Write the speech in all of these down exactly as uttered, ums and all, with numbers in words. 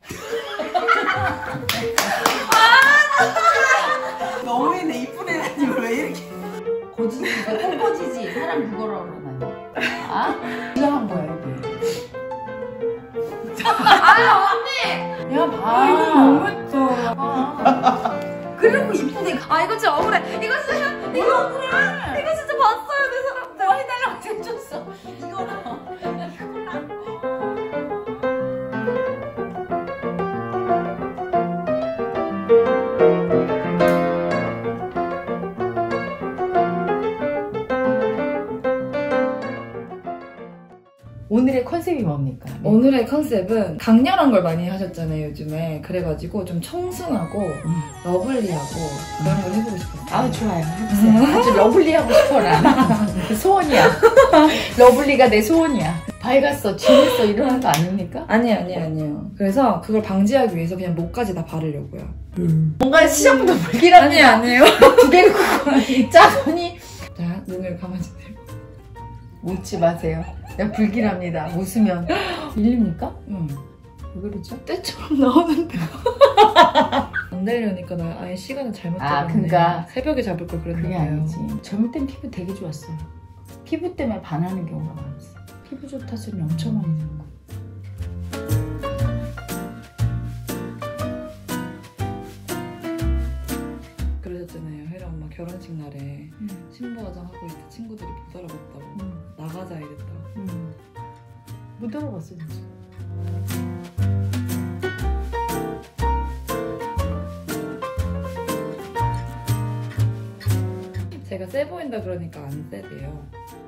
너무했네. 이쁜 애라니 왜 이렇게. 거지니까 꼬꼬지지. 사람 그거라고 그러나요? 아? 이거 한 거야 이게. 아 언니! 야 봐. 이거 너무했죠. 아. 그리고 이쁘네. 아 이거 진짜 억울해. 이거 진짜 이거 억울해. 이거 진짜 봤어요 내 사람들. 뭐 해달라고 해줬어. 이거랑 이거랑. 오늘의 컨셉이 뭡니까? 네. 오늘의 컨셉은 강렬한 걸 많이 하셨잖아요 요즘에. 그래가지고 좀 청순하고 음. 러블리하고 그런 걸 해보고 싶었어요. 아 좋아요. 해보세요. 아주 러블리하고 싶어 나는. 소원이야. 러블리가 내 소원이야. 밝았어, 진했어 이러는 거 아닙니까? 아니 아니 아니에요. 그래서 그걸 방지하기 위해서 그냥 목까지 다 바르려고요. 음. 뭔가 시작부터 불길합니다. 아니 아니에요. 두 개를 꽂고 짜더니 자 눈을 감아주세요. 웃지 마세요. 야 불길합니다. 웃으면 밀립니까? 응. 왜 그러죠? 때처럼 나오는데. 안 되려니까 나 아예 시간을 잘못 잡았네. 아 그러니까 새벽에 잡을 걸 그랬나 그게 봐요. 아니지. 젊을 땐 피부 되게 좋았어요. 피부 때문에 반하는 경우가 많았어. 피부 좋다 소리 엄청 많이 듣고. 그러셨잖아요. 혜라 엄마 결혼식 날에 음. 신부 화장하고 있을 때 친구들이 못 알아봤다고. 음. 나가자 이랬다고. 음. 못 알아봤어 진짜. 제가 세 보인다 그러니까 안 세대요.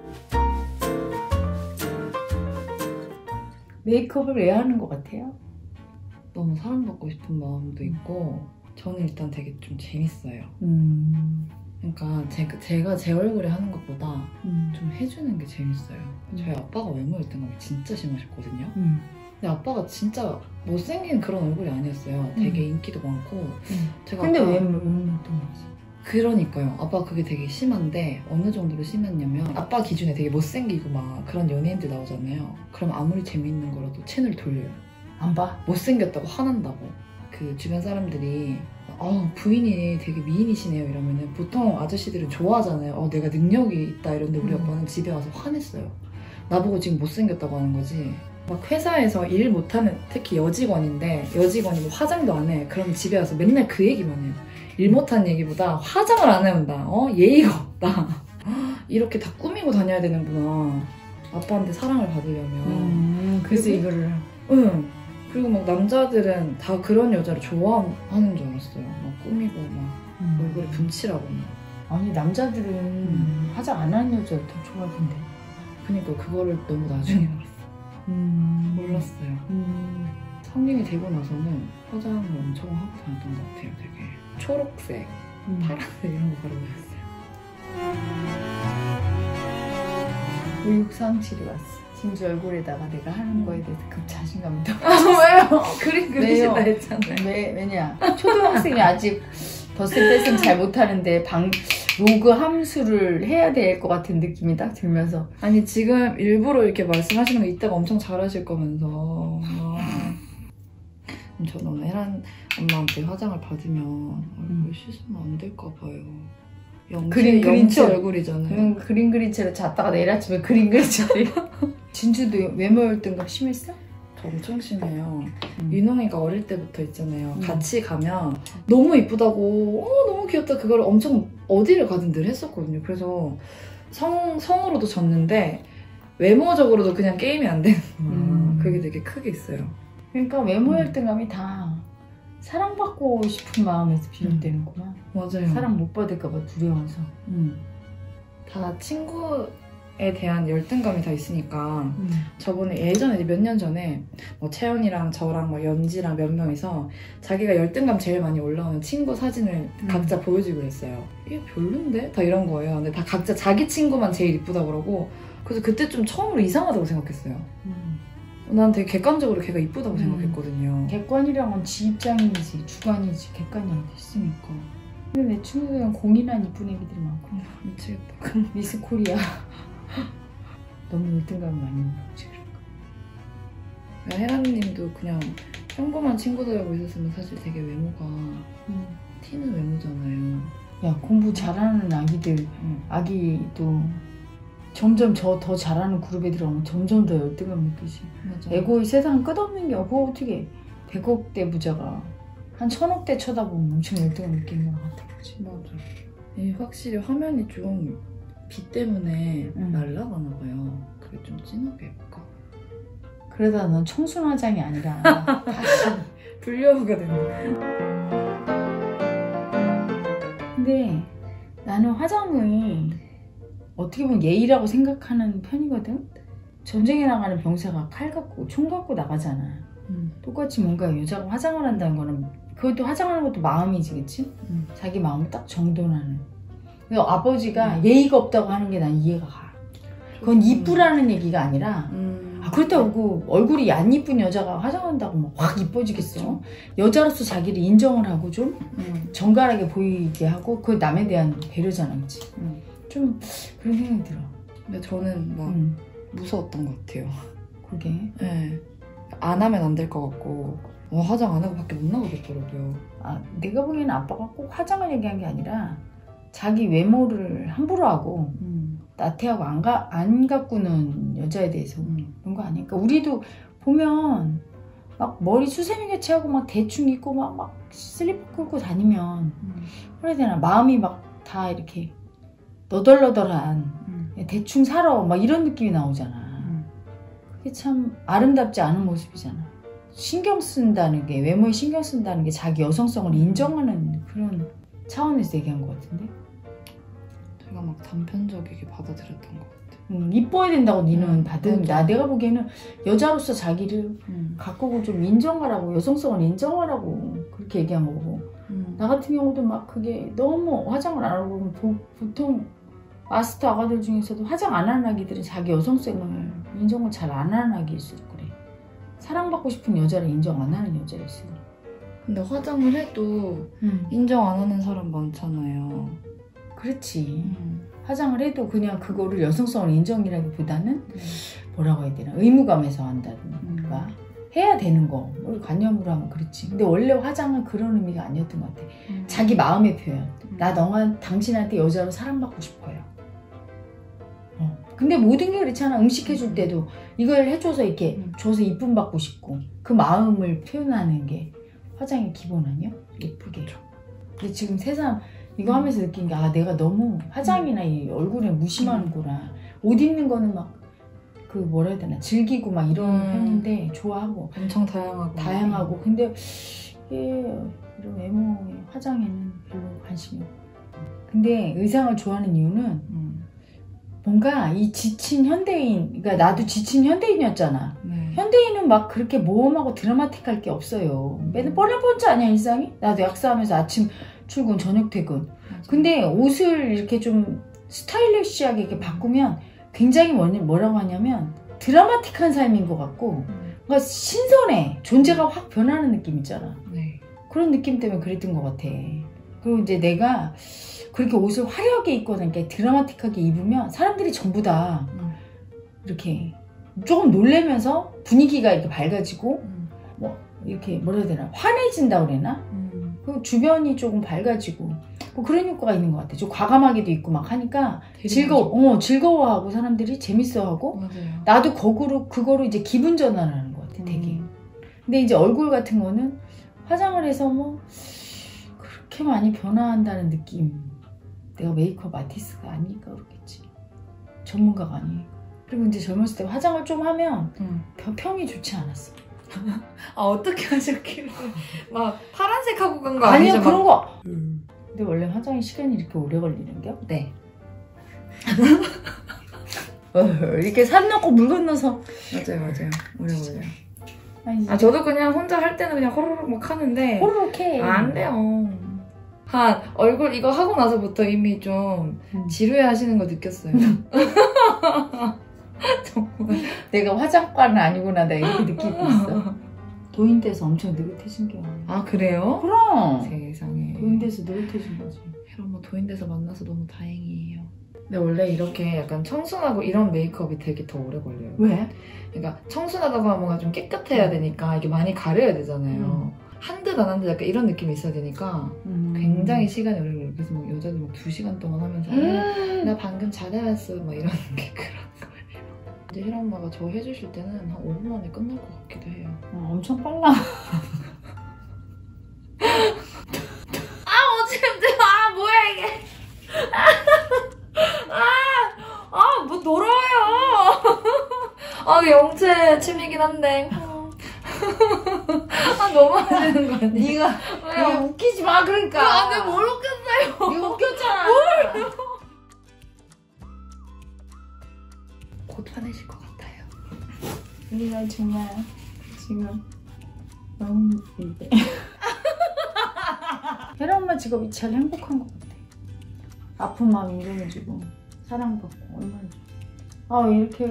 메이크업을 왜 하는 것 같아요? 너무 사랑받고 싶은 마음도 있고 저는 일단 되게 좀 재밌어요. 음. 그러니까 제가, 제가 제 얼굴에 하는 것보다 음. 좀 해주는 게 재밌어요. 음. 저희 아빠가 외모 열등감이 진짜 심하셨거든요. 음. 근데 아빠가 진짜 못생긴 그런 얼굴이 아니었어요. 되게 음. 인기도 많고. 음. 제가 근데 아빠... 왜 운동하지? 그러니까요. 아빠가 그게 되게 심한데 어느 정도로 심했냐면 아빠 기준에 되게 못생기고 막 그런 연예인들 나오잖아요. 그럼 아무리 재밌는 거라도 채널 돌려요. 안 봐? 못생겼다고 화난다고. 그 주변 사람들이 어, 부인이 되게 미인이시네요 이러면은 보통 아저씨들은 좋아하잖아요. 어, 내가 능력이 있다 이런데 우리 음. 아빠는 집에 와서 화냈어요. 나보고 지금 못생겼다고 하는 거지. 막 회사에서 일 못하는 특히 여직원인데 여직원이 뭐 화장도 안 해. 그럼 집에 와서 맨날 그 얘기만 해요. 일 못한 얘기보다 화장을 안 해온다. 어? 예의가 없다. 이렇게 다 꾸미고 다녀야 되는구나. 아빠한테 사랑을 받으려면. 음, 그래서 그리고, 이거를. 응. 그리고 막 남자들은 다 그런 여자를 좋아하는 줄 알았어요. 막 꾸미고 막 음. 얼굴에 분칠하고 막. 아니 남자들은 음. 화장 안 하는 여자 더 좋아하던데. 그러니까 그거를 너무 나중에 알았어요. 음. 몰랐어요. 음. 성인이 되고 나서는 화장을 엄청 하고 다녔던 것 같아요. 되게 초록색, 음. 파란색 이런 거 바르고 다녔어요. 의육상실이 왔어. 진주 얼굴에다가 내가 하는 거에 대해서 급 자신감이 더. 아 왜요? 그림 그리신다 왜요? 했잖아요. 왜, 왜냐? 초등학생이 아직 덧셈 뺄셈 잘 못하는데 방 로그 함수를 해야 될 것 같은 느낌이 딱 들면서. 아니 지금 일부러 이렇게 말씀하시는 거 이따가 엄청 잘하실 거면서. 아. 저는 오늘 혜란 엄마한테 화장을 받으면 얼굴 씻으면 안 될까 봐요. 영치, 그림 그린 영치 척. 얼굴이잖아요. 그냥 그림 그린 채로 잤다가 내일 아침에 그림 그린 채로. 진주도 외모 열등감 심했어? 저 엄청 심해요. 음. 윤홍이가 어릴 때부터 있잖아요. 음. 같이 가면 너무 이쁘다고 어 너무 귀엽다 그걸 엄청 어디를 가든 늘 했었거든요. 그래서 성, 성으로도 졌는데 외모적으로도 그냥 게임이 안 되는 거야. 음. 그게 되게 크게 있어요. 그러니까 외모 열등감이 다 사랑받고 싶은 마음에서 비롯되는구나. 맞아요. 사랑 못 받을까봐 두려워서. 음. 다 친구에 대한 열등감이 다 있으니까 음. 저번에 예전에 몇 년 전에 뭐 채연이랑 저랑 뭐 연지랑 몇 명이서 자기가 열등감 제일 많이 올라오는 친구 사진을 음. 각자 보여주고 그랬어요. 이게 별론데? 다 이런 거예요. 근데 다 각자 자기 친구만 제일 이쁘다 그러고 그래서 그때 좀 처음으로 이상하다고 생각했어요. 음. 난 되게 객관적으로 걔가 이쁘다고 음. 생각했거든요. 객관이랑은 지 입장이지 주관이지 객관이 안 됐으니까. 근데 내 친구들은 공인한 이쁜 애기들이 많고. 미치겠다. 미스 코리아. 너무 열등감이 많이 올라오지 그럴까. 혜란님도 그냥 평범한 친구들하고 있었으면 사실 되게 외모가 음. 튀는 외모잖아요. 야, 공부 잘하는 아기들, 응. 아기도 점점 저 더 잘하는 그룹에 들어가면 점점 더 열등감 느끼지. 맞아. 에고의 세상 끝없는 게 없고 어떻게 백억대 부자가 한 천억대 쳐다보면 엄청 열등감 느끼는 것 같아. 그치? 맞아. 이 확실히 화면이 좀 빛 때문에 응. 날아가나 봐요. 그게 좀 진하게 해볼까? 그러다 넌 청순 화장이 아니라 다시. 불려오게 되는. 근데 나는 화장을 어떻게 보면 예의라고 생각하는 편이거든. 전쟁에 나가는 병사가 칼 갖고 총 갖고 나가잖아. 음. 똑같이 뭔가 여자가 화장을 한다는 거는 그것도 화장하는 것도 마음이지, 그치? 음. 자기 마음을 딱 정돈하는. 그래서 아버지가 음. 예의가 없다고 하는 게 난 이해가 가. 그건 이쁘라는 얘기가 아니라 음. 아, 그렇다고 얼굴이 안 이쁜 여자가 화장한다고 막 확 이뻐지겠어. 그쵸. 여자로서 자기를 인정을 하고 좀 음. 정갈하게 보이게 하고 그 남에 대한 배려잖아, 그치? 음. 좀 그런 생각이 들어. 근데 저는 막 음, 무서웠던 것 같아요. 그게. 네. 안 하면 안 될 것 같고 어, 화장 안 하고 밖에 못 나가겠더라고요. 아, 내가 보기에는 아빠가 꼭 화장을 얘기한 게 아니라 자기 외모를 함부로 하고 음. 나태하고 안, 가, 안 가꾸는 여자에 대해서 음. 그런 거 아닐까? 우리도 보면 막 머리 수세미같이 하고 막 대충 입고 막, 막 슬리퍼 끌고 다니면 음. 그래야 되나? 마음이 막 다 이렇게 너덜너덜한 음. 대충 살아 막 이런 느낌이 나오잖아. 음. 그게 참 아름답지 않은 모습이잖아. 신경 쓴다는 게, 외모에 신경 쓴다는 게 자기 여성성을 인정하는 그런 차원에서 얘기한 것 같은데? 제가 막 단편적이게 받아들였던 것 같아요. 음, 이뻐야 된다고 니는 음, 받은, 맞아. 나 내가 보기에는 여자로서 자기를 음. 가꾸고 좀 인정하라고, 여성성을 인정하라고 그렇게 얘기한 거고. 음. 나 같은 경우도 막 그게 너무 화장을 안 하고 보면 보, 보통 마스터 아가들 중에서도 화장 안 하는 아기들은 자기 여성성을 인정을 잘 안 하는 아기일수록 그래. 사랑받고 싶은 여자를 인정 안 하는 여자일수록. 근데 화장을 해도 음. 인정 안 하는 사람 많잖아요. 그렇지. 음. 화장을 해도 그냥 그거를 여성성을 인정이라기보다는 음. 뭐라고 해야 되나, 의무감에서 음. 한다든가 해야 되는 거, 우리 관념으로 하면 그렇지. 근데 원래 화장은 그런 의미가 아니었던 것 같아. 음. 자기 마음의 표현. 음. 나 너가 당신한테 여자로 사랑받고 싶어요. 어. 근데 모든 게 그렇잖아. 음식 해줄 때도 이걸 해줘서 이렇게 음. 줘서 이쁨 받고 싶고 그 마음을 표현하는 게 화장의 기본 아니야? 예쁘게. 근데 지금 세상 이거 하면서 느낀 게, 아, 내가 너무 화장이나 이 얼굴에 무심하는구나. 옷 입는 거는 막 그 뭐라 해야 되나, 즐기고 막 이런 음. 편인데 좋아하고 엄청 다양하고. 다양하고. 근데 이게 이런 외모의 화장에는 별로 관심이 없고. 근데 의상을 좋아하는 이유는 음. 뭔가 이 지친 현대인, 그러니까 나도 지친 현대인이었잖아. 네. 현대인은 막 그렇게 모험하고 드라마틱할 게 없어요. 맨날 뻔뻔뻔치 아니야, 일상이? 나도 약사하면서 아침 출근, 저녁 퇴근. 맞아. 근데 옷을 이렇게 좀 스타일리시하게 이렇게 바꾸면 굉장히 뭐, 뭐라고 하냐면 드라마틱한 삶인 것 같고 음. 뭔가 신선해. 존재가 확 변하는 느낌 있잖아. 네. 그런 느낌 때문에 그랬던 것 같아. 그리고 이제 내가 그렇게 옷을 화려하게 입거나 이렇게 드라마틱하게 입으면 사람들이 전부 다 음. 이렇게 조금 놀래면서 분위기가 이렇게 밝아지고 음. 뭐 이렇게 뭐라 해야 되나, 환해진다고 그러나? 음. 그리고 주변이 조금 밝아지고 뭐 그런 효과가 있는 것 같아. 좀 과감하게도 있고 막 하니까 즐거워, 어, 즐거워하고 사람들이 재밌어하고 맞아요. 나도 거꾸로 그거로 이제 기분 전환을 하는 것 같아, 되게. 음. 근데 이제 얼굴 같은 거는 화장을 해서 뭐 그렇게 많이 변화한다는 느낌. 내가 메이크업 아티스트가 아니니까 그렇겠지. 전문가가 아니니까. 그리고 이제 젊었을 때 화장을 좀 하면 음. 평- 평이 좋지 않았어. 아, 어떻게 하셨길래 막 파란색 하고 간 거 아니야, 아니죠? 그런 거. 음. 근데 원래 화장이 시간이 이렇게 오래 걸리는겨? 네. 어, 이렇게 산 넘고 물 건너서. 맞아요, 맞아요. 오래 걸려요. 아니, 아, 저도 그냥 혼자 할 때는 그냥 호로록 막 하는데 호로록 해. 아, 안 돼요. 한 얼굴 이거 하고 나서부터 이미 좀 음. 지루해 하시는 거 느꼈어요. 정말. 내가 화장과는 아니구나, 나 이렇게 느끼고 있어. 도인돼서 엄청 느긋해진 게 아니야. 아, 그래요? 그럼 세상에. 도인돼서 느긋해진 거지. 그럼 뭐 도인돼서 만나서 너무 다행이에요. 근데 원래 이렇게 약간 청순하고 이런 메이크업이 되게 더 오래 걸려요. 왜? 그러니까 청순하다고 하면 뭔가 좀 깨끗해야 되니까 이게 많이 가려야 되잖아요. 음. 한 듯 안 한 듯 약간 이런 느낌이 있어야 되니까 음. 굉장히 시간이 오래 걸려요. 그래서 막 여자들 막 두 시간 동안 하면서 음. 나 방금 잘해왔어 막 이런 게 그런 거예요. 이제 혜라 엄마가 저 해주실 때는 한 오 분 만에 끝날 것 같기도 해요. 어, 엄청 빨라. 어지럽대. 아 뭐야 이게. 아 뭐 더러워요. 아 영체 침이긴 한데. 아 너무 하시는 거 아니야? 네가 네가 웃기지 마 그러니까. 아, 내가 뭘 웃겼어요? 네가 웃겼잖아. 뭘? 곧 화내실 것 같아요. 우리가 정말 지금 너무 웃긴데. 혜라 엄마 직업이 제일 행복한 것 같아. 아픈 마음 인정해주고 사랑받고 얼마나 좋아. 아 이렇게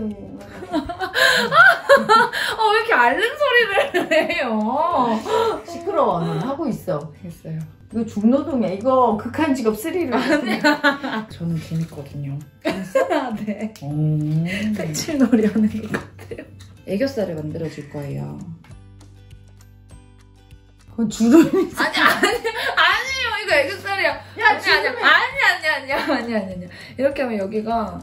아 왜 이렇게 앓는 소리를 해요? 시끄러워. 넌 하고 있어. 됐어요. 이거 중노동이야. 이거 극한 직업 쓰리를. 저는 재밌거든요. 진짜? 네. 오. 색칠놀이 하는 것 같아요. 애교살을 만들어줄 거예요. 그건 주름이. 아니 아니 아니에요. 이거 애교살이야. 야, 아니 아니 주름이. 아니 아니 아니 아니 아니 아니 이렇게 하면 여기가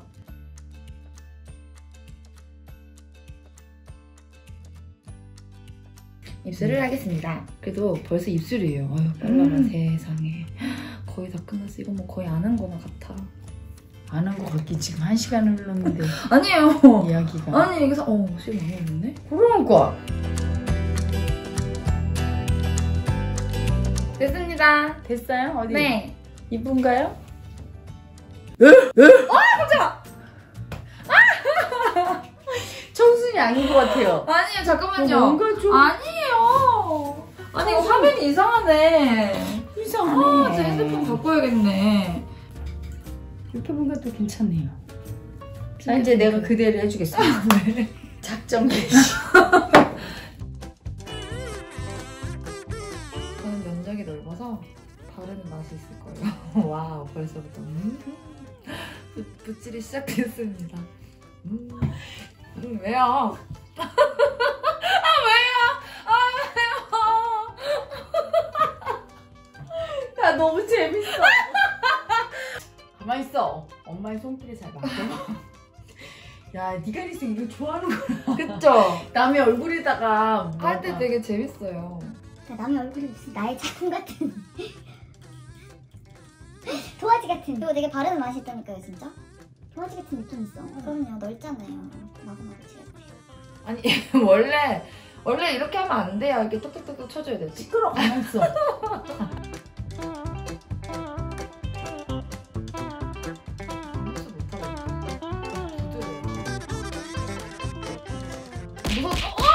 입술을 하겠습니다. 그래도 벌써 입술이에요. 아유 빨라라 음. 세상에. 거의 다 끝났어. 이거 뭐 거의 안 한 거나 같아. 안 한 것 같기 지금 한 시간을 흘렀는데 아니에요. 이야기가. 아니 여기서 어 시간 안 흘렀네. 그러니까. 됐습니다. 됐어요? 어디? 네. 이쁜가요? 깜짝아. 청순이 아닌 것 같아요. 아니에요. 잠깐만요. 어, 뭔가 좀 아니에요. 아니 이거 화면이 이상하네. 이상하네. 아, 제 핸드폰 바꿔야겠네. 이렇게 보니까 또 괜찮네요. 자, 이제 내가 그대로 해주겠습니다. 네. 작전 개시. 저는 면적이 넓어서 바르는 맛이 있을 거예요. 와우, 벌써부터 음, 붓- 붓질이 시작됐습니다. 음, 음 왜요? 아 왜요? 아 왜요? 나 너무 재밌어. 가만 있어. 엄마의 손길에 잘 맞아. 야, 네가 이래서 이거 좋아하는 거야. 그쵸? 남의 얼굴에다가 할 때 되게 재밌어요. 남의 얼굴이 무슨 나의 작품 같은 도화지 같은. 그리고 되게 바르는 맛이 있다니까요 진짜. 도화지 같은 느낌 있어. 그럼요 넓잖아요. 마구마구 칠해봐요. 아니 원래 원래 이렇게 하면 안 돼요. 이렇게 톡톡톡톡 쳐줘야 되지. 시끄러. 가만 있어. 무슨 못하겠다. 무서워. 어?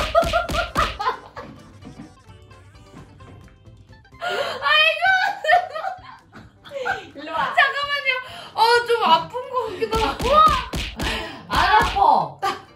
일로 와. 잠깐만요. 어, 좀 아픈 거 같기도 하고. 안 아파.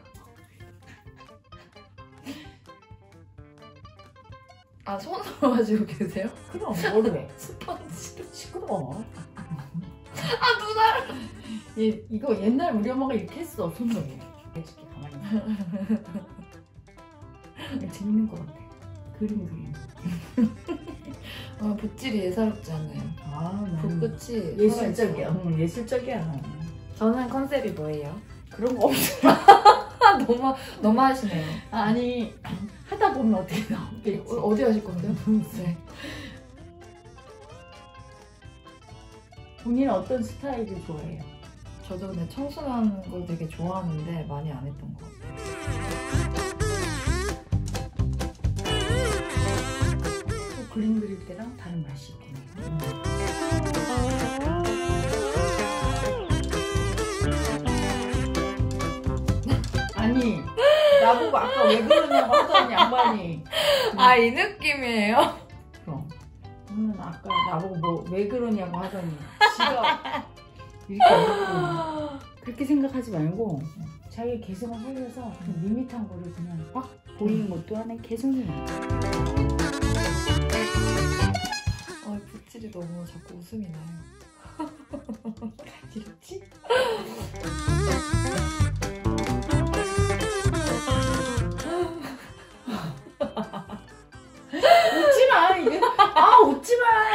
아, 손으로 가지고 계세요? 그럼 뭘 해? 스펀지로. 시끄러워. 아, 누나를. 얘, 이거 옛날 우리 엄마가 이렇게 했어. 손으로. 해줄게. 가만히 있어. 이거 재밌는 것 같아. 그림 그림. 아, 붓질이 예사롭지 않아요. 아, 붓끝이 예술적이야. 응, 예술적이야. 저는 컨셉이 뭐예요? 그런 거 없어. 아, 너무, 너무 하시네요. 아니, 하다 보면 어떻게 나오겠지. 어, 어디 하실 건데요? 네. 본인은 어떤 스타일을 좋아해요? 저도 근데 청순한 걸 되게 좋아하는데 많이 안 했던 것 같아요. 또 그림 그릴 때랑 다른 맛이 있겠네요. 아니, 나보고 아까 왜 그러냐고 하더니 양반이. 아, 이 느낌이에요? 그럼. 오늘 아까 나보고 뭐 왜 그러냐고 하더니 지가 이렇게 어렵고 그렇게 생각하지 말고 자기 개성을 살려서 그 밋밋한 거를 그냥 막 보이는 것도 하나의 개성이에요. 아, 붓질이 너무 자꾸 웃음이 나요. 이렇지?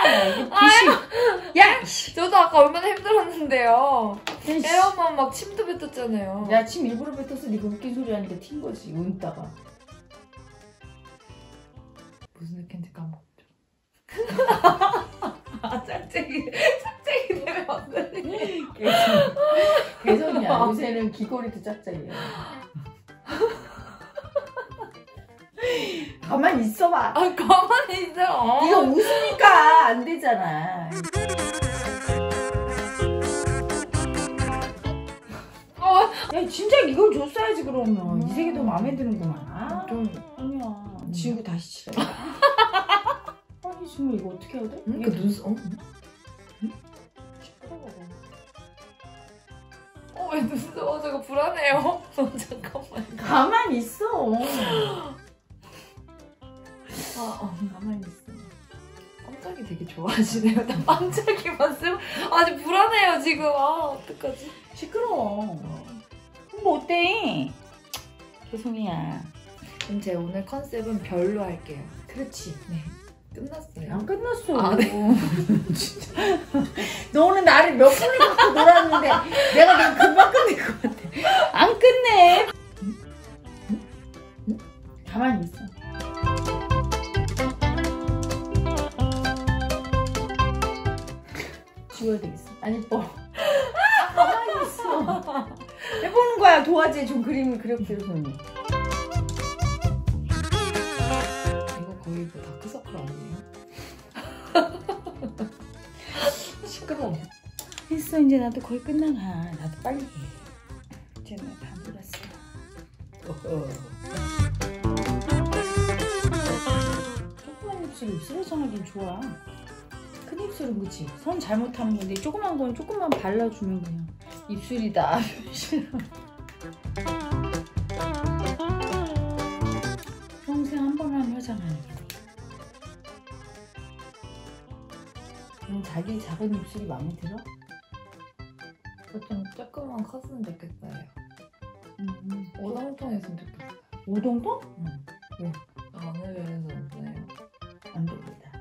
이게 붓이. 야! 저도 아까 얼마나 힘들었는데요. 야, 에어만 막 침도 뱉었잖아요. 야, 침 일부러 뱉어서 네가 웃긴 소리 하니까 튄 거지. 웃다가. 무슨 느낌인지 까먹었죠. 아, 짝짝이, 짝짝이 되면 어떡해. 개성. 개성이야. 요새는 귀걸이도 짝짝이야. 가만히 있어봐. 아, 가만히 있어. 네가 웃으니까 안 되잖아. 어, 야, 진짜 이걸 줬어야지 그러면. 이 색이 더 마음에 드는구만. 아, 좀, 아니야. 지우고 다시 칠해. 아니, 지금 이거 어떻게 해야 돼? 응? 그 눈썹, 어? 시끄러워. 어, 왜 눈썹, 어, 저거 불안해요. 어, 잠깐만. 가만히 있어. 아, 어. 가만히 있어. 반짝이 되게 좋아하시네요. 나 반짝이만 쓰면 아주 불안해요 지금. 아, 어떡하지? 시끄러워. 뭐 어때? 죄송해야. 그럼 제 오늘 컨셉은 별로 할게요. 그렇지. 네, 끝났어요. 안 끝났어. 아, 네. 진짜. 너는 나를 몇 분을 갖고 놀았는데 내가 너 금방 끝낼 것 같아. 안 끝내. 가만히 있어. 지워야 되겠어. 안 이뻐. 가만히 있어. 해보는 거야. 도화지에 좀 그림을 그려보세요, 손님. 이거 거의 뭐 다크서클 아니에요? 시끄러워. 했어. 이제 나도 거의 끝나가. 나도 빨리 해. 이제 나 다 놀았어. 조그만 입술이 입술에 정하긴 좋아. 큰 입술은 그치? 선 잘못하면 근데 조그만 건 조금만 발라주면 그냥 입술이다. 평생 한 번 하면 화장 안 해. 음, 자기 작은 입술이 마음에 들어? 좀 조금만 컸으면 좋겠어요. 음. 오동통했으면 좋겠어요. 오동통? 응. 왜? 어느 면에서 없어요. 안 됩니다.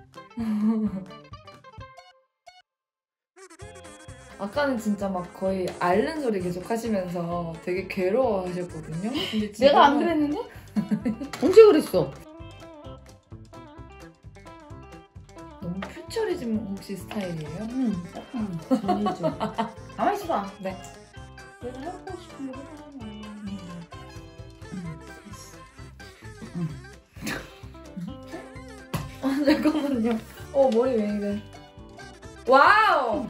아까는 진짜 막 거의 앓는 소리 계속 하시면서 되게 괴로워하셨거든요. 근데 내가 안 지금은 그랬는데? 언제 그랬어? 너무 퓨처리즘 혹시 스타일이에요? 응, 약간 정리해줘. 가만히 있어봐. 네. 내가 하고 싶은 거 하잖아. 응, 됐어. 아, 잠깐만요. 어, 머리 왜 이래. 와우!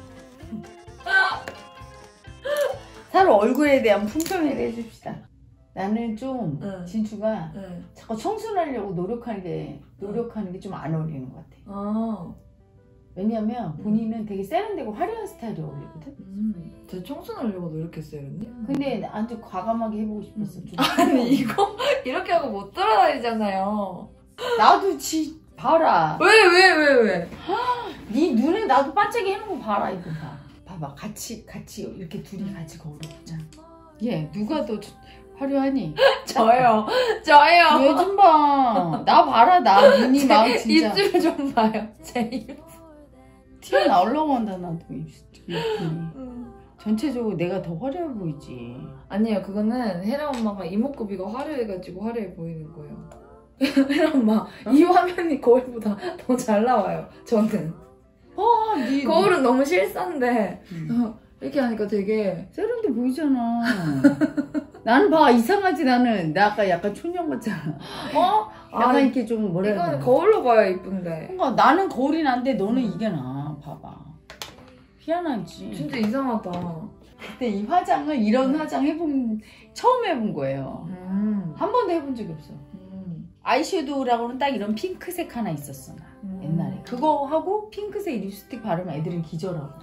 서로 얼굴에 대한 품평을 해줍시다. 나는 좀 응. 진주가 네. 자꾸 청순하려고 노력하는 게 노력하는 게 좀 안 어울리는 것 같아. 아, 왜냐면 본인은 되게 세련되고 화려한 스타일이 어울리거든. 음. 저 청순하려고 노력했어요, 언니? 근데 아주 과감하게 해보고 싶었어. 좀. 아니, 이거 이렇게 하고 못 돌아다니잖아요. 나도 지 봐라. 왜, 왜, 왜, 왜? 네 눈에 나도 반짝이 해놓은 거 봐라 이거 봐. 봐봐 같이 같이 이렇게 둘이 같이 거울어보자. 얘 누가 더 화려하니? 저요. 저요. 얘 좀 봐. 나 봐라 나 눈이 막 진짜 입술 좀 봐요. 제 입. 튀어나오려고 한다 나도 입술이. 음. 전체적으로 내가 더 화려해 보이지. 아니에요. 그거는 혜라 엄마가 이목구비가 화려해가지고 화려해 보이는 거예요. 혜라 엄마, 이 화면이 거울보다 더 잘 나와요. 저는. 아, 네 거울은 너무 실사인데 음. 어, 이렇게 하니까 되게 세련돼 보이잖아. 나는 봐 이상하지 나는. 나 아까 약간 촌년 같잖아. 어? 약간 아, 이렇게 좀 뭐라 해야 이거는 되나. 거울로 봐야 이쁜데. 뭔가 나는 거울이 난데 너는 이게 나. 봐봐. 희한하지. 진짜 이상하다. 근데 이 화장을 이런 화장 해본 처음 해본 거예요. 음. 한 번도 해본 적이 없어. 음. 아이섀도우라고는 딱 이런 핑크색 하나 있었어 나 음. 옛날에. 그거 하고 핑크색 립스틱 바르면 애들은 기절하고.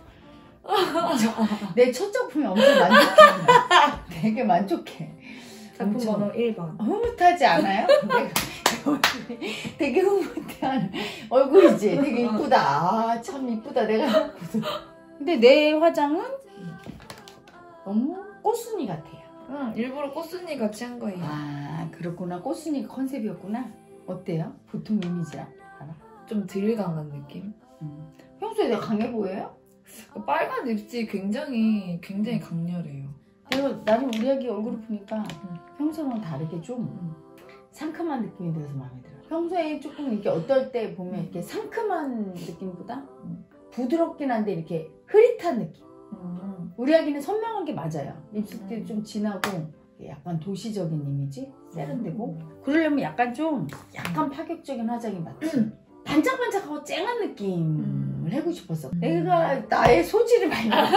내 첫 작품이 엄청 만족해. 나. 되게 만족해. 작품 엄청. 번호 일 번. 흐뭇하지 않아요? 내가 내 얼굴이 되게 흐뭇한 얼굴이지. 되게 이쁘다. 아, 참 이쁘다. 내가 해봤거든. 근데 내 화장은 너무 꽃순이 같아요. 응, 일부러 꽃순이 같이 한 거예요. 아, 그렇구나. 꽃순이가 컨셉이었구나. 어때요? 보통 이미지랑? 알아? 좀 덜 강한 느낌? 음. 평소에 내가 강해 보여요? 그 빨간 립스틱 굉장히 굉장히 강렬해요. 내가 나는 우리 아기 얼굴을 보니까 음. 평소랑 다르게 좀 음. 상큼한 느낌이 들어서 마음에 들어요. 평소에 조금 이렇게 어떨 때 보면 이렇게 상큼한 느낌보다 음. 부드럽긴 한데 이렇게 흐릿한 느낌. 음. 우리 아기는 선명한 게 맞아요. 립스틱이 음. 좀 진하고 약간 도시적인 이미지? 세련되고 음. 그러려면 약간 좀 약간 파격적인 화장이 맞지. 반짝반짝하고 쨍한 느낌을 음. 하고 싶었어. 음. 내가 나의 소질을 많이 봤어.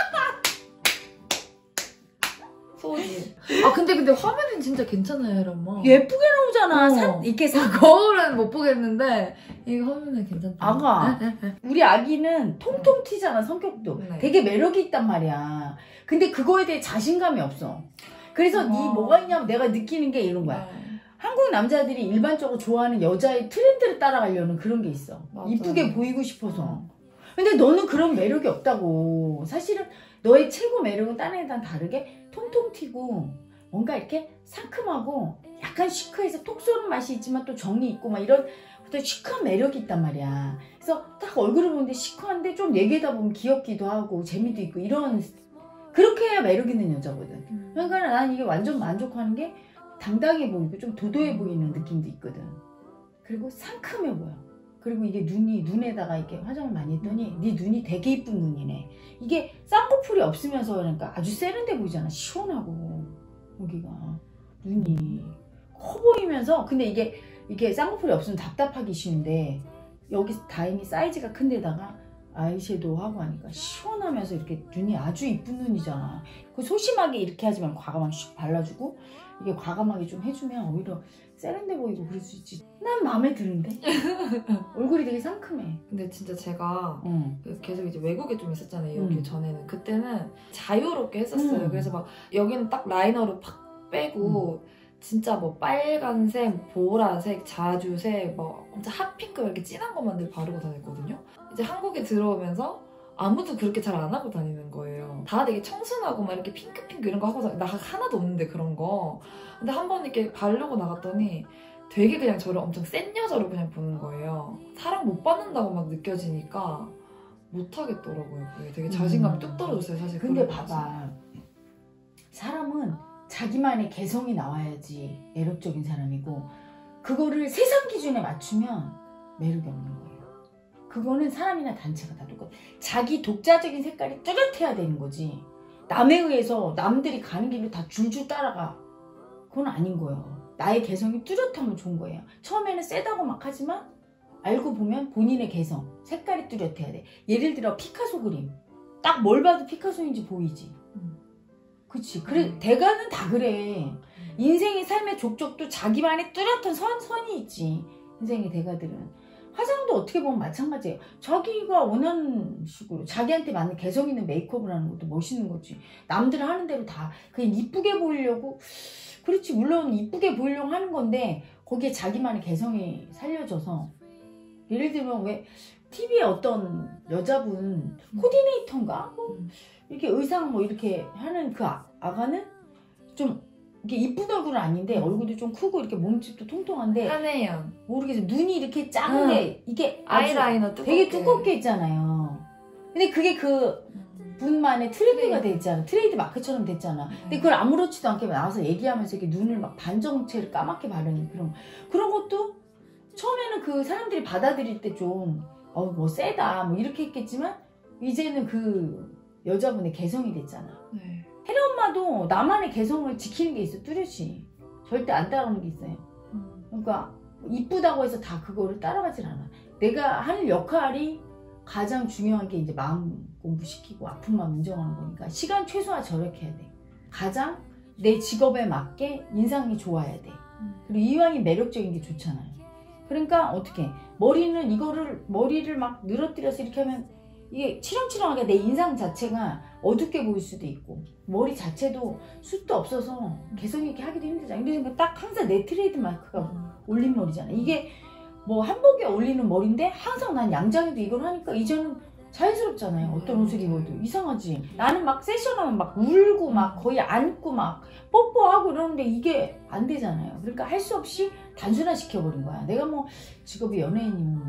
소지. 아 근데 근데 화면은 진짜 괜찮아요, 여러분. 예쁘게 나오잖아. 어. 산, 이렇게 사, 거울은 못 보겠는데 이거 화면은 괜찮다. 아가. 우리 아기는 통통 튀잖아, 성격도. 네. 되게 매력이 있단 말이야. 근데 그거에 대해 자신감이 없어. 그래서 어. 네 뭐가 있냐면 내가 느끼는 게 이런 거야. 네. 한국 남자들이 일반적으로 좋아하는 여자의 트렌드를 따라가려는 그런 게 있어. 맞아요. 이쁘게 보이고 싶어서. 근데 너는 그런 매력이 없다고. 사실은 너의 최고 매력은 딴 애랑 다르게 통통 튀고 뭔가 이렇게 상큼하고 약간 시크해서 톡 쏘는 맛이 있지만 또 정이 있고 막 이런 어떤 시크한 매력이 있단 말이야. 그래서 딱 얼굴을 보는데 시크한데 좀 얘기하다 보면 귀엽기도 하고 재미도 있고 이런 그렇게 해야 매력 있는 여자거든. 음. 그러니까 난 이게 완전 만족하는 게 당당해 보이고 좀 도도해 보이는 느낌도 있거든. 그리고 상큼해 보여. 그리고 이게 눈이 눈에다가 이렇게 화장을 많이 했더니 네 눈이 되게 이쁜 눈이네. 이게 쌍꺼풀이 없으면서 그러니까 아주 세련돼 보이잖아. 시원하고 여기가 눈이 커 보이면서 근데 이게 이게 쌍꺼풀이 없으면 답답하기 쉬운데 여기 다행히 사이즈가 큰 데다가 아이섀도우 하고 하니까 시원하면서 이렇게 눈이 아주 이쁜 눈이잖아. 그 소심하게 이렇게 하지 말고 과감하게 슉 발라주고 이게 과감하게 좀 해주면 오히려 세련돼 보이고 그럴 수 있지. 난 마음에 드는데 얼굴이 되게 상큼해. 근데 진짜 제가 응. 계속 이제 외국에 좀 있었잖아요. 여기 음. 전에는 그때는 자유롭게 했었어요. 음. 그래서 막 여기는 딱 라이너로 팍 빼고 음. 진짜 뭐 빨간색, 보라색, 자주색, 뭐 엄청 핫핑크 이렇게 진한 것만 늘 바르고 다녔거든요. 이제 한국에 들어오면서 아무도 그렇게 잘 안 하고 다니는 거예요. 다 되게 청순하고 막 이렇게 핑크핑크 이런 거 하고 다, 나 하나도 없는데 그런 거. 근데 한 번 이렇게 바르고 나갔더니 되게 그냥 저를 엄청 센 여자로 그냥 보는 거예요. 사랑 못 받는다고 막 느껴지니까 못 하겠더라고요. 그게 되게 자신감이 음. 뚝 떨어졌어요, 사실. 근데 그러고 나서. 봐봐. 사람은 자기만의 개성이 나와야지 매력적인 사람이고 그거를 세상 기준에 맞추면 매력이 없는 거예요. 그거는 사람이나 단체가 다 똑같아. 자기 독자적인 색깔이 뚜렷해야 되는 거지. 남에 의해서 남들이 가는 길로 다 줄줄 따라가. 그건 아닌 거예요. 나의 개성이 뚜렷하면 좋은 거예요. 처음에는 세다고 막 하지만 알고 보면 본인의 개성, 색깔이 뚜렷해야 돼. 예를 들어 피카소 그림. 딱 뭘 봐도 피카소인지 보이지. 음. 그치. 그래, 음. 대가는 다 그래. 인생의 삶의 족적도 자기만의 뚜렷한 선, 선이 있지. 인생의 대가들은. 화장도 어떻게 보면 마찬가지예요. 자기가 원하는 식으로 자기한테 맞는 개성 있는 메이크업을 하는 것도 멋있는 거지. 남들 하는 대로 다 그냥 이쁘게 보이려고 그렇지. 물론 이쁘게 보이려고 하는 건데 거기에 자기만의 개성이 살려져서 예를 들면 왜 티비에 어떤 여자분 코디네이터인가? 뭐 이렇게 의상 뭐 이렇게 하는 그 아, 아가는 좀 이게 이쁜 얼굴은 아닌데 얼굴도 좀 크고 이렇게 몸집도 통통한데 한혜연 모르겠어. 눈이 이렇게 작은데 이게 아주 아이라이너 두껍게. 되게 두껍게 있잖아요. 근데 그게 그 분만의 트렌드가 트레이드. 됐잖아. 트레이드 마크처럼 됐잖아. 근데 그걸 아무렇지도 않게 나와서 얘기하면서 이렇게 눈을 막 반정체를 까맣게 바르는 그런 그런 것도 처음에는 그 사람들이 받아들일 때 좀 어 뭐 세다 뭐 이렇게 했겠지만 이제는 그 여자분의 개성이 됐잖아. 네. 혜리 엄마도 나만의 개성을 지키는 게 있어. 뚜렷이 절대 안 따라오는 게 있어요. 음. 그러니까 이쁘다고 해서 다 그거를 따라가질 않아. 내가 하는 역할이 가장 중요한 게 이제 마음 공부시키고 아픈 마음 인정하는 거니까 시간 최소화 절약해야 돼. 가장 내 직업에 맞게 인상이 좋아야 돼. 그리고 이왕이 매력적인 게 좋잖아요. 그러니까 어떻게 머리는 이거를 머리를 막 늘어뜨려서 이렇게 하면 이게 치렁치렁하게 내 인상 자체가 어둡게 보일 수도 있고 머리 자체도 숱도 없어서 개성 있게 하기도 힘들잖아. 그러니까 딱 항상 내 트레이드 마크가 음. 올린 머리잖아. 이게 뭐 한복에 어울리는 머리인데 항상 난 양장에도 이걸 하니까 이제는 자연스럽잖아요. 어떤 옷을 입어도 이상하지. 나는 막 세션하면 막 울고 막 거의 안고 막 뽀뽀하고 이러는데 이게 안 되잖아요. 그러니까 할 수 없이 단순화 시켜버린 거야. 내가 뭐 직업이 연예인이면 뭐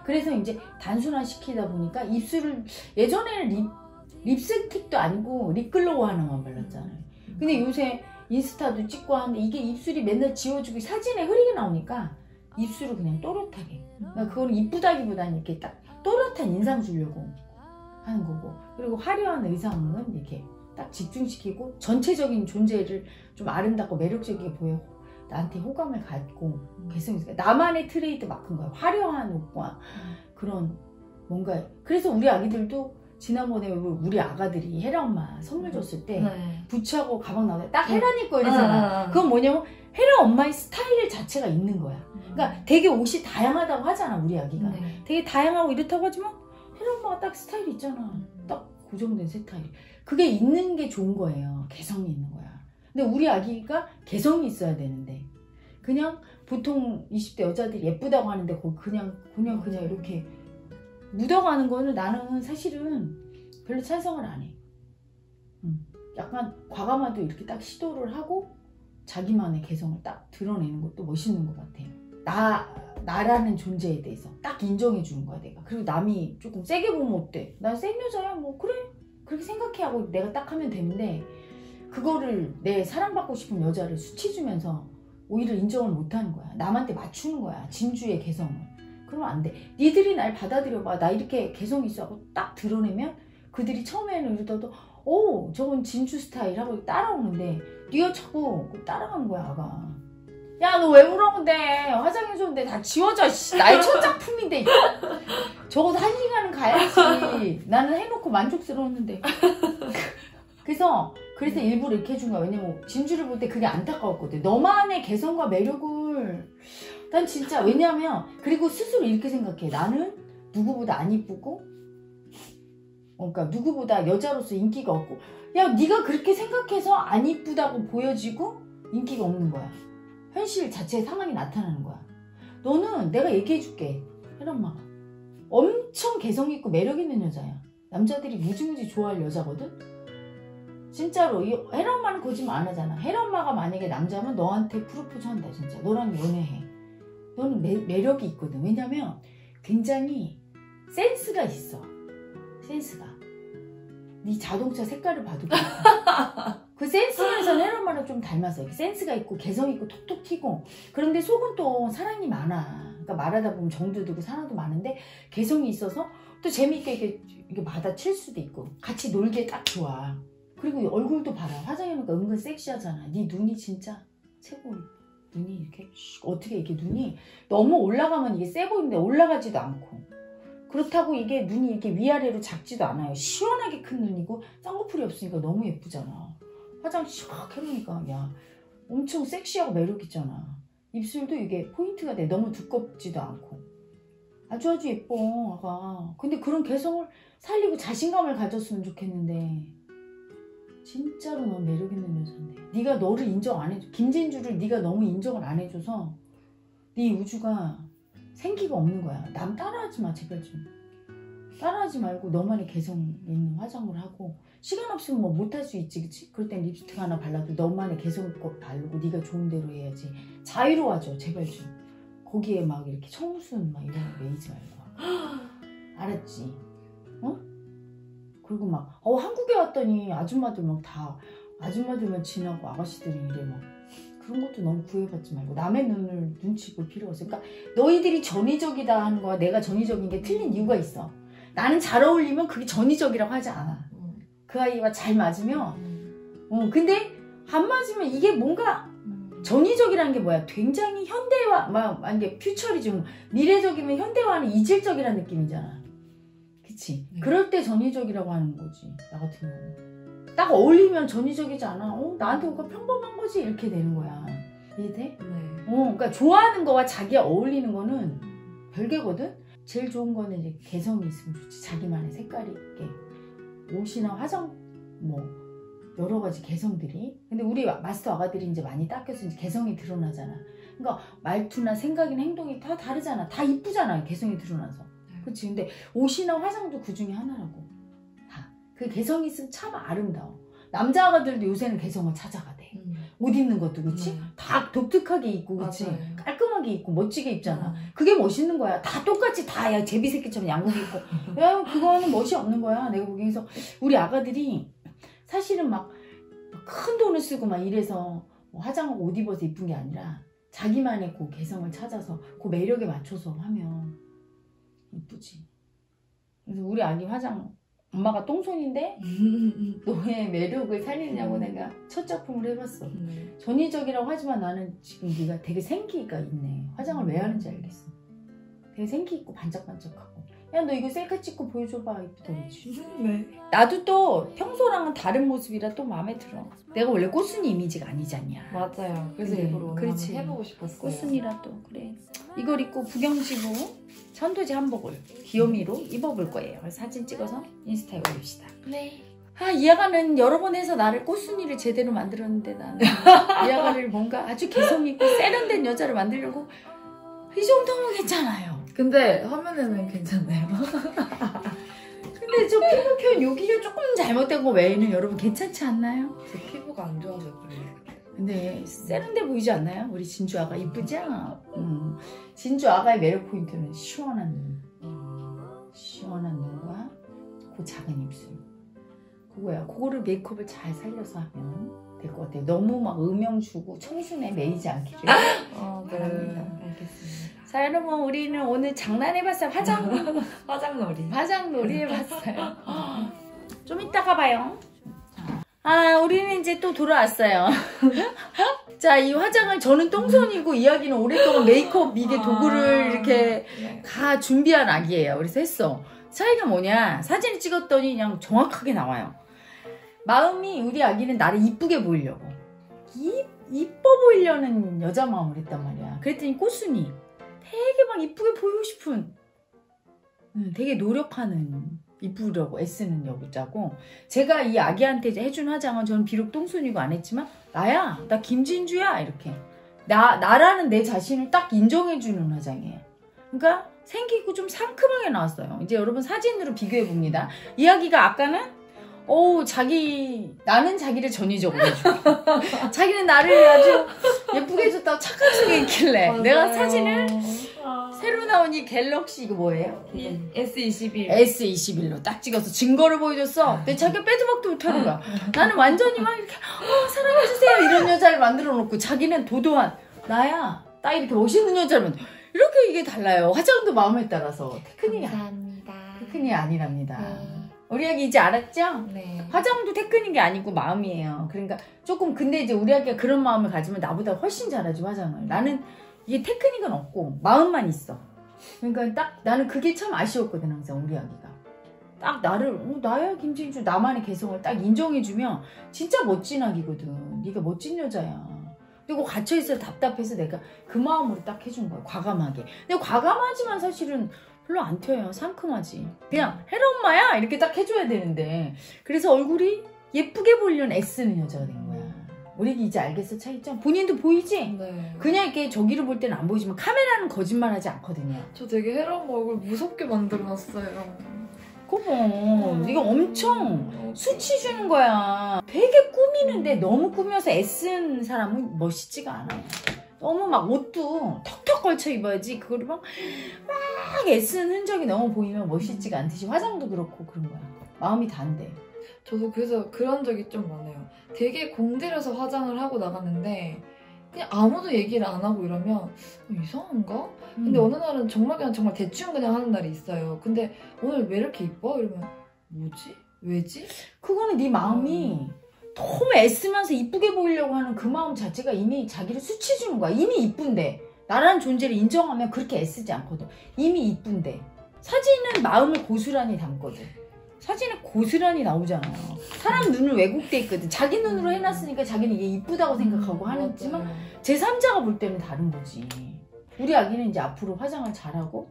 그래서 이제 단순화시키다 보니까 입술을 예전에는 립, 립스틱도 아니고 립글로우 하나만 발랐잖아요. 근데 요새 인스타도 찍고 하는데 이게 입술이 맨날 지워주고 사진에 흐리게 나오니까 입술을 그냥 또렷하게. 그러니까 그거는 이쁘다기보다는 이렇게 딱 또렷한 인상 주려고 하는 거고. 그리고 화려한 의상은 이렇게 딱 집중시키고 전체적인 존재를 좀 아름답고 매력적이게 보여 나한테 호감을 갖고 개성이 있으니까 나만의 트레이드 마크인 거야. 화려한 옷과 그런 뭔가. 그래서 우리 아기들도 지난번에 우리 아가들이 혜라 엄마 선물 줬을 때 네. 부츠하고 가방 나오는데 딱 혜라니 거 이러잖아. 그건 뭐냐면 혜라 엄마의 스타일 자체가 있는 거야. 그러니까 되게 옷이 다양하다고 하잖아 우리 아기가. 네. 되게 다양하고 이렇다고 하지만 혜라 엄마가 딱 스타일이 있잖아. 딱 고정된 스타일. 그게 있는 게 좋은 거예요. 개성이 있는 거야. 근데 우리 아기가 개성이 있어야 되는데 그냥 보통 이십 대 여자들이 예쁘다고 하는데 그냥 그냥 그냥 이렇게 묻어가는 거는 나는 사실은 별로 찬성을 안 해. 음. 약간 과감하도 이렇게 딱 시도를 하고 자기만의 개성을 딱 드러내는 것도 멋있는 것 같아요. 나, 나라는 존재에 대해서 딱 인정해 주는 거야 내가. 그리고 남이 조금 세게 보면 어때? 난 센 여자야 뭐 그래 그렇게 생각해 하고 내가 딱 하면 되는데 그거를 내 사랑받고 싶은 여자를 수치 주면서 오히려 인정을 못하는 거야. 남한테 맞추는 거야 진주의 개성을. 그러면 안 돼. 니들이 날 받아들여봐. 나 이렇게 개성 있어 하고 딱 드러내면 그들이 처음에는 이러다도 오 저건 진주 스타일 하고 따라오는데 네가 자꾸 따라가는 거야 아가. 야 너 왜 그러는데 화장해줬는데 다 지워져. 씨, 나의 첫 작품인데 적어도 한 시간은 가야지. 나는 해놓고 만족스러웠는데. 그래서 그래서 일부러 이렇게 해준 거야. 왜냐면 진주를 볼 때 그게 안타까웠거든. 너만의 개성과 매력을 난 진짜. 왜냐면 그리고 스스로 이렇게 생각해. 나는 누구보다 안 이쁘고 어, 그러니까 누구보다 여자로서 인기가 없고 야 네가 그렇게 생각해서 안 이쁘다고 보여지고 인기가 없는 거야. 현실 자체의 상황이 나타나는 거야. 너는 내가 얘기해줄게. 혜라 엄마가 엄청 개성 있고 매력 있는 여자야. 남자들이 무지무지 좋아할 여자거든. 진짜로. 혜라 엄마는 거짓말 안 하잖아. 혜라 엄마가 만약에 남자면 너한테 프로포즈 한다 진짜. 너랑 연애해. 너는 매, 매력이 있거든. 왜냐면 굉장히 센스가 있어. 센스가. 네 자동차 색깔을 봐도 그 센스에서는 혜라 엄마랑 좀 닮았어. 센스가 있고 개성 있고 톡톡 튀고. 그런데 속은 또 사랑이 많아. 그러니까 말하다 보면 정도 들고 사랑도 많은데 개성이 있어서 또 재밌게 이렇게, 이렇게 받아칠 수도 있고 같이 놀기에 딱 좋아. 그리고 얼굴도 봐라. 화장해놓으니까 은근 섹시하잖아. 네 눈이 진짜 최고. 눈이 이렇게 어떻게 이렇게 눈이 너무 올라가면 이게 세 보이는데 올라가지도 않고. 그렇다고 이게 눈이 이렇게 위아래로 작지도 않아요. 시원하게 큰 눈이고 쌍꺼풀이 없으니까 너무 예쁘잖아. 화장 샥 해놓으니까 야 엄청 섹시하고 매력 있잖아. 입술도 이게 포인트가 돼. 너무 두껍지도 않고. 아주 아주 예뻐 아가. 근데 그런 개성을 살리고 자신감을 가졌으면 좋겠는데 진짜로 넌 매력 있는 여자인데 네가 너를 인정 안 해줘. 김진주를 네가 너무 인정을 안 해줘서 네 우주가 생기가 없는 거야. 남 따라하지 마 제발 좀. 따라하지 말고 너만의 개성 있는 화장을 하고 시간 없으면 뭐 못할 수 있지 그치? 그럴 땐 립스틱 하나 발라도 너만의 개성껏 바르고 네가 좋은 대로 해야지. 자유로워져 제발 좀. 거기에 막 이렇게 청순 막 이런 거 매이지 말고. 알았지? 어? 그리고 막 어 한국에 왔더니 아줌마들 막 다 아줌마들만 지나고 아가씨들이 이래 막 그런 것도 너무 구애받지 말고 남의 눈을 눈치 볼 필요가 없어. 그러니까 너희들이 전위적이다 하는 거와 내가 전위적인 게 틀린 이유가 있어. 나는 잘 어울리면 그게 전위적이라고 하지 않아. 음. 그 아이와 잘 맞으면 음. 어 근데 안 맞으면 이게 뭔가 음. 전위적이라는 게 뭐야? 굉장히 현대화 막 이게 퓨처리즘 미래적이면 현대화는 이질적이라는 느낌이잖아. 그치? 네. 그럴 때 전위적이라고 하는 거지. 나 같은 경우는. 딱 어울리면 전위적이지 않아. 어, 나한테 뭔가 평범한 거지 이렇게 되는 거야. 이해돼? 네. 어, 그러니까 좋아하는 거와 자기가 어울리는 거는 별개거든. 제일 좋은 거는 이제 개성이 있으면 좋지. 자기만의 색깔이 있게. 옷이나 화장 뭐 여러 가지 개성들이. 근데 우리 마스터 아가들이 이제 많이 닦여서 이제 개성이 드러나잖아. 그러니까 말투나 생각이나 행동이 다 다르잖아. 다 이쁘잖아. 개성이 드러나서. 그치? 근데 옷이나 화장도 그 중에 하나라고. 다. 그 개성이 있으면 참 아름다워. 남자 아가들도 요새는 개성을 찾아가대. 음. 옷 입는 것도 그치? 음. 다 독특하게 입고 그치? 맞아요. 깔끔하게 입고 멋지게 입잖아. 음. 그게 멋있는 거야. 다 똑같이 다 야 제비새끼처럼 양복 입고 야 그거는 멋이 없는 거야. 내가 보기에서 우리 아가들이 사실은 막 큰 돈을 쓰고 막 이래서 뭐 화장하고 옷 입어서 이쁜 게 아니라 자기만의 그 개성을 찾아서 그 매력에 맞춰서 하면 이쁘지. 그래서 우리 아기 화장 엄마가 똥손인데 너의 매력을 살리냐고 내가 첫 작품을 해봤어. 네. 전위적이라고 하지만 나는 지금 네가 되게 생기가 있네. 화장을 왜 하는지 알겠어. 되게 생기 있고 반짝반짝하고. 야 너 이거 셀카 찍고 보여줘봐. 이쁘다 그러지. 네. 나도 또 평소랑은 다른 모습이라 또 마음에 들어. 내가 원래 꽃순이 이미지가 아니잖냐. 맞아요. 그래서 근데, 일부러 오늘 그렇지. 한번 해보고 싶었어요. 꽃순이라 또 그래. 이걸 입고 부경지부 천도지 한복을 귀요미로 입어볼 거예요. 그래서 사진 찍어서 인스타에 올립시다. 네. 아, 이아가는 여러 번 해서 나를 꽃순이를 제대로 만들었는데 나는 이아가를 뭔가 아주 개성있고 세련된 여자를 만들려고 이 정도면 괜찮아요. 근데 화면에는 괜찮네요. 근데 저 피부 표현 여기가 조금 잘못된 거 외에는 여러분 괜찮지 않나요? 제 피부가 안 좋아서 그래요. 근데 세련돼 보이지 않나요? 우리 진주 아가 이쁘지 않아? 음. 진주 아가의 매력 포인트는 시원한 눈. 시원한 눈과 그 작은 입술. 그거야. 그거를 메이크업을 잘 살려서 하면 될 것 같아요. 너무 막 음영 주고 청순에 매이지 않기를 아, 네. 바랍니다. 알겠습니다. 자, 여러분 우리는 오늘 장난해봤어요. 화장 화장놀이. 화장놀이 해봤어요. 좀 이따가 봐요. 아, 우리는 이제 또 돌아왔어요. 자, 이 화장을 저는 똥손이고 이야기는 오랫동안 메이크업 이게 도구를 아, 이렇게 네. 다 준비한 아기예요. 그래서 했어. 차이가 뭐냐? 사진을 찍었더니 그냥 정확하게 나와요. 마음이 우리 아기는 나를 이쁘게 보이려고. 이, 이뻐 보이려는 여자 마음을 했단 말이야. 그랬더니 꽃순이 되게 막 이쁘게 보이고 싶은 음, 되게 노력하는 이쁘려고 애쓰는 여자고 제가 이 아기한테 해준 화장은 저는 비록 똥손이고 안 했지만 나야 나 김진주야 이렇게 나, 나라는 내 자신을 딱 인정해주는 화장이에요. 그러니까 생기고 좀 상큼하게 나왔어요. 이제 여러분 사진으로 비교해 봅니다. 이야기가 아까는 오 자기 나는 자기를 전위적으로 해주고 자기는 나를 아주 예쁘게 해줬다고 착각 속에 있길래 맞아요. 내가 사진을 아. 새로 나온 이 갤럭시 이거 뭐예요? 이 에스 이십일. 에스 이십일로 딱 찍어서 증거를 보여줬어. 근데 자기가 빼도 박도 못하는 거야. 나는 완전히 막 이렇게 어, 사랑해주세요 이런 여자를 만들어 놓고 자기는 도도한 나야 딱 이렇게 멋있는 여자를 만들어. 이렇게 이게 달라요. 화장도 마음에 따라서 테크닉이, 감사합니다. 테크닉이 아니랍니다. 네. 우리 아기 이제 알았죠? 네. 화장도 테크닉이 아니고 마음이에요. 그러니까 조금 근데 이제 우리 아기가 그런 마음을 가지면 나보다 훨씬 잘하지 화장을. 나는 이게 테크닉은 없고 마음만 있어. 그러니까 딱 나는 그게 참 아쉬웠거든 항상 우리 아기가. 딱 나를 어, 나야 김진주 나만의 개성을 딱 인정해주면 진짜 멋진 아기거든. 네가 멋진 여자야. 그리고 갇혀있어 답답해서 내가 그 마음으로 딱 해준 거야. 과감하게. 근데 과감하지만 사실은 별로 안 튀어요. 상큼하지. 그냥 헤라 엄마야 이렇게 딱 해줘야 되는데 그래서 얼굴이 예쁘게 보이려는 애쓰는 여자가 된 거야. 우리 이제 알겠어 차이점? 본인도 보이지? 네. 그냥 이렇게 저기를 볼 때는 안 보이지만 카메라는 거짓말하지 않거든요. 저 되게 헤라엄마 얼굴 무섭게 만들어놨어요. 그거 뭐 이거 엄청 수치 주는 거야. 되게 꾸미는데 너무 꾸며서 애쓴 사람은 멋있지가 않아요. 너무 막 옷도 턱턱 걸쳐 입어야지 그거를 막, 막 애쓰는 흔적이 너무 보이면 멋있지가 않듯이 화장도 그렇고 그런 거야. 마음이 단데. 저도 그래서 그런 적이 좀 많아요. 되게 공들여서 화장을 하고 나갔는데 그냥 아무도 얘기를 안 하고 이러면 어, 이상한가? 근데 음. 어느 날은 정말 그냥 정말 대충 그냥 하는 날이 있어요. 근데 오늘 왜 이렇게 이뻐? 이러면 뭐지? 왜지? 그거는 네 마음이 너무 애쓰면서 이쁘게 보이려고 하는 그 마음 자체가 이미 자기를 수치 주는 거야. 이미 이쁜데 나라는 존재를 인정하면 그렇게 애쓰지 않거든. 이미 이쁜데 사진은 마음을 고스란히 담거든. 사진에 고스란히 나오잖아요. 사람 눈은 왜곡돼 있거든. 자기 눈으로 해놨으니까 자기는 이게 이쁘다고 생각하고 하지만 맞아요. 제삼자가 볼 때는 다른 거지. 우리 아기는 이제 앞으로 화장을 잘하고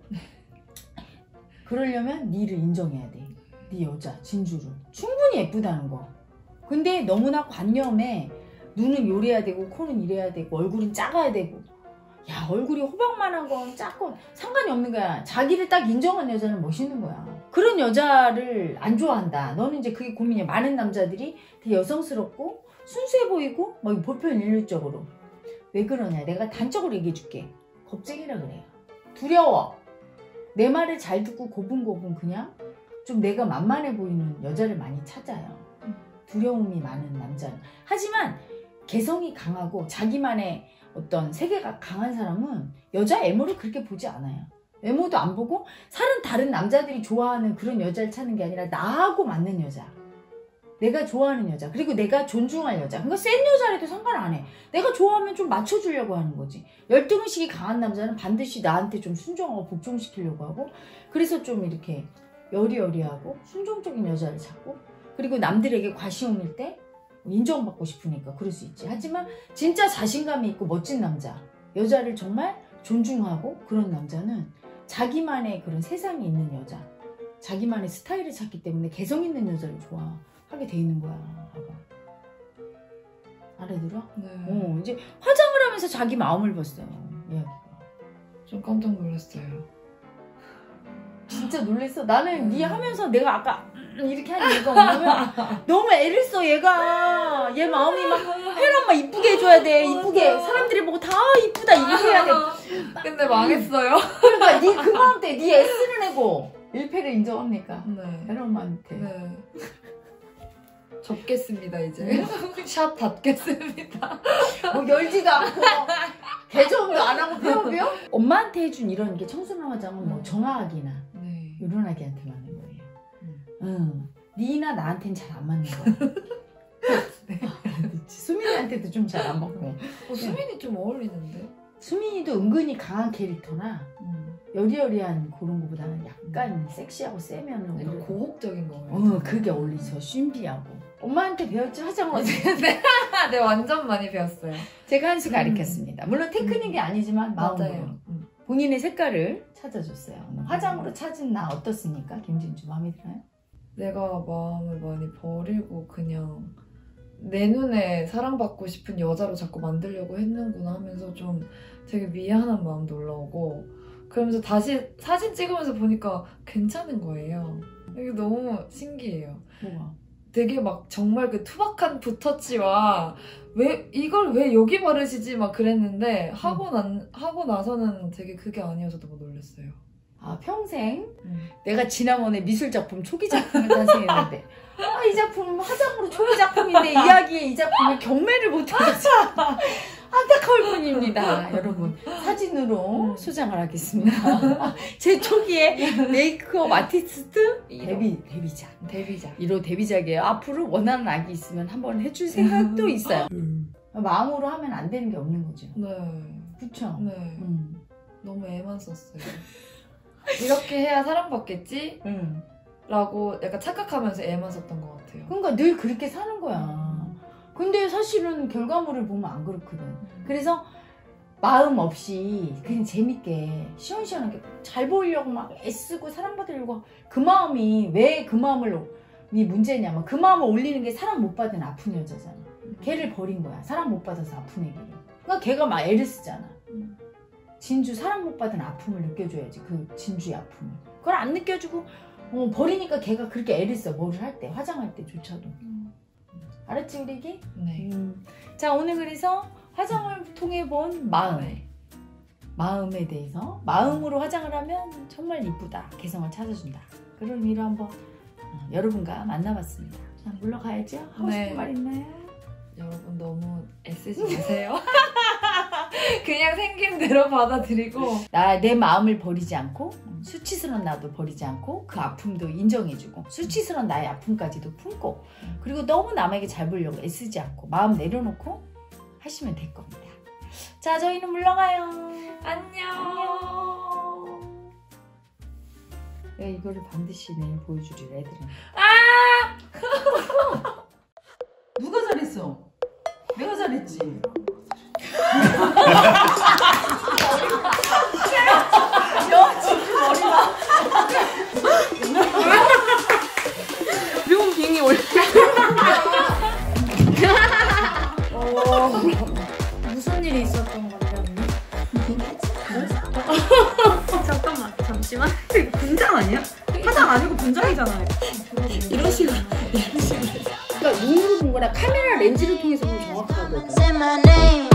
그러려면 니를 인정해야 돼. 네 여자 진주를 충분히 예쁘다는 거. 근데 너무나 관념에 눈은 요래야 되고 코는 이래야 되고 얼굴은 작아야 되고 야 얼굴이 호박만한 건 작고 상관이 없는 거야. 자기를 딱 인정한 여자는 멋있는 거야. 그런 여자를 안 좋아한다. 너는 이제 그게 고민이야. 많은 남자들이 되게 여성스럽고 순수해 보이고 막 보편인류적으로. 왜 그러냐? 내가 단적으로 얘기해 줄게. 겁쟁이라 그래요. 두려워. 내 말을 잘 듣고 고분고분 그냥 좀 내가 만만해 보이는 여자를 많이 찾아요. 두려움이 많은 남자는. 하지만 개성이 강하고 자기만의 어떤 세계가 강한 사람은 여자 외모를 그렇게 보지 않아요. 외모도 안 보고 사는 다른 남자들이 좋아하는 그런 여자를 찾는 게 아니라 나하고 맞는 여자. 내가 좋아하는 여자. 그리고 내가 존중할 여자. 그러니까 센 여자라도 상관 안 해. 내가 좋아하면 좀 맞춰주려고 하는 거지. 열등의식이 강한 남자는 반드시 나한테 좀 순종하고 복종시키려고 하고 그래서 좀 이렇게 여리여리하고 순종적인 여자를 찾고 그리고 남들에게 과시용일 때 인정받고 싶으니까 그럴 수 있지. 하지만 진짜 자신감이 있고 멋진 남자, 여자를 정말 존중하고 그런 남자는 자기만의 그런 세상이 있는 여자, 자기만의 스타일을 찾기 때문에 개성 있는 여자를 좋아하게 돼 있는 거야. 봐봐. 알아들어? 네. 어, 이제 화장을 하면서 자기 마음을 봤어요. 이야기가. 좀 깜짝 놀랐어요. 진짜 놀랬어. 나는 음. 네 하면서 내가 아까 이렇게 하는 얘가 뭐냐면 너무 애를 써 얘가. 얘 마음이 막 해란 막 이쁘게 해줘야 돼. 이쁘게 사람들이 보고 다 이쁘다 이렇게 해야 돼. 근데 망했어요. 그러니까 네 그 마음 때 네 애쓰는 애고 일패를 인정합니까? 네. 헤롬한테. 네. 접겠습니다 이제. 샵 닫겠습니다. 뭐 열지도 않고 개정도 안 하고 펴벼? 엄마한테 해준 이런 게 청순한 화장은 뭐 정아아기나 네. 이런 아기한테 맞는 거예요. 음. 응. 니나 나한테는 잘 안 맞는 거야. 네. 수민이한테도 좀 잘 안 맞고. 어, 수민이 좀 어울리는데? 수민이도 은근히 강한 캐릭터나 음. 여리여리한 그런 거보다는 약간 음. 섹시하고 세면은 약간 오히려- 고혹적인 거. 어, 그게 어울리죠. 신비하고. 엄마한테 배웠지 화장을 어떻게 네. 네, 완전 많이 배웠어요. 제가 한 수 음. 가르쳤습니다. 물론 테크닉이 아니지만 마음으로 맞아요. 음. 본인의 색깔을 찾아줬어요. 화장으로 찾은 나 어떻습니까? 김진주 마음에 들어요? 내가 마음을 많이 버리고 그냥 내 눈에 사랑받고 싶은 여자로 자꾸 만들려고 했는구나 하면서 좀 되게 미안한 마음도 올라오고 그러면서 다시 사진 찍으면서 보니까 괜찮은 거예요. 이게 너무 신기해요. 뭐가? 되게 막 정말 그 투박한 붓터치와 왜 이걸 왜 여기 바르시지 막 그랬는데 하고 난 하고 나서는 되게 그게 아니어서 너무 놀랐어요. 아 평생 음. 내가 지난번에 미술작품 초기 작품을 탄생했는데 아, 이 작품은 화장으로 초기 작품인데 이야기에 이 작품을 경매를 못하겠어. 안타까울 뿐입니다. 여러분 사진으로 음. 소장을 하겠습니다. 제 초기에 메이크업 아티스트 데뷔, 데뷔작 데뷔작. 일 호 데뷔작이에요. 앞으로 원하는 악이 있으면 한번 해줄 생각도 있어요. 마음으로 하면 안 되는 게 없는 거죠. 네. 그쵸? 네. 음. 너무 애만 썼어요. 이렇게 해야 사랑받겠지? 음. 라고 약간 착각하면서 애만 썼던 것 같아요. 그러니까 늘 그렇게 사는 거야. 근데 사실은 결과물을 보면 안 그렇거든. 그래서 마음 없이 그냥 재밌게 시원시원하게 잘 보이려고 막 애쓰고 사랑받으려고 그 마음이 왜 그 마음을 이 문제냐면 그 마음을 올리는 게 사랑 못 받은 아픈 여자잖아. 걔를 버린 거야. 사랑 못 받아서 아픈 애기를. 그러니까 걔가 막 애를 쓰잖아. 진주 사랑 못 받은 아픔을 느껴줘야지. 그 진주의 아픔을. 그걸 안 느껴주고 어, 버리니까 걔가 그렇게 애를 써. 뭐를 할 때 화장할 때조차도. 알았지 우리 애기? 네. 음. 자 오늘 그래서 화장을 통해 본 마음 마음에 대해서 마음으로 화장을 하면 정말 이쁘다 개성을 찾아준다 그런 의미로 한번 어, 여러분과 만나봤습니다. 자 물러가야죠? 하고 네. 싶은 말 있나요? 여러분 너무 애쓰지 마세요. 그냥 생긴 대로 받아들이고 나 내 마음을 버리지 않고 수치스러운 나도 버리지 않고 그 아픔도 인정해주고 수치스러운 나의 아픔까지도 품고 그리고 너무 남에게 잘 보이려고 애쓰지 않고 마음 내려놓고 하시면 될 겁니다. 자 저희는 물러가요. 안녕. 안녕. 내가 이거를 반드시 내일 보여주리라 애들은. 아! 누가 잘했어? 내가 잘했지. 야 진짜 머리가. 묘 빙이 올려. 어, 무슨 일이 있었던 건데 언니? 잠깐만 잠시만. 분장 아니야? 화장 아니고 분장이잖아요. 이런 식으로 이런 식으로. 그러니까 눈으로 본 거랑 카메라 렌즈를 통해서 보면 정확하거든. Say my name.